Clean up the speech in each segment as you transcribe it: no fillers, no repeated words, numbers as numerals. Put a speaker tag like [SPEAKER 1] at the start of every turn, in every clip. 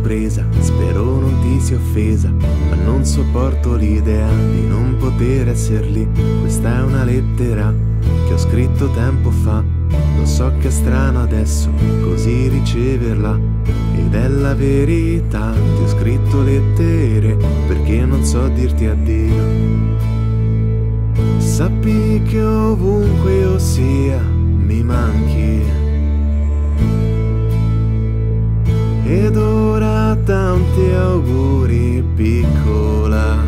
[SPEAKER 1] sorpresa, spero non ti sia offesa, ma non sopporto l'idea di non poter esser lì. Questa è una lettera che ho scritto tempo fa, lo so che è strano adesso così riceverla, ed è la verità. Ti ho scritto lettere perché non so dirti addio. Sappi che ovunque io sia mi manchi, ed ora tanti auguri piccola.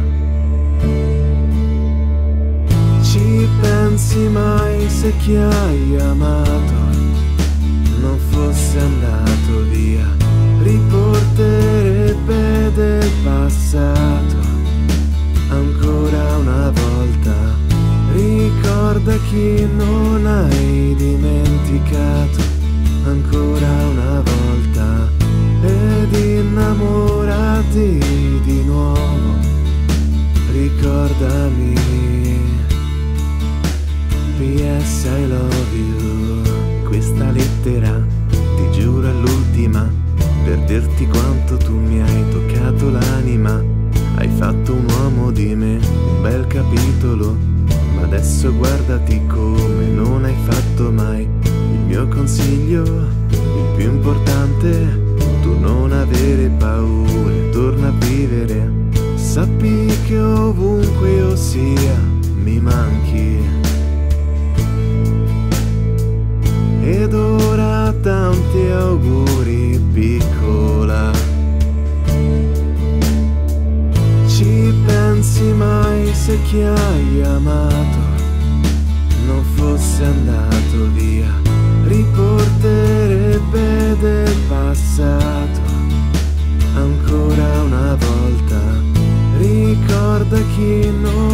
[SPEAKER 1] Ci pensi mai se chi hai amato non fosse andato via? Riporterebbe del passato ancora una volta. Ricorda chi non hai dimenticato ancora una volta, ed innamorati di nuovo. Ricordami, PS I love you. Questa lettera, ti giuro, è l'ultima, per dirti quanto tu mi hai toccato l'anima. Hai fatto un uomo di me, un bel capitolo, ma adesso guardati come non hai fatto mai. Il mio consiglio, il più importante: tu non avere paure, torna a vivere. Sappi che ovunque io sia mi manchi, ed ora tanti auguri piccola. Ci pensi mai se chi hai amato non fosse andato via? Riporterebbe del passato ancora una volta. Ricorda chi non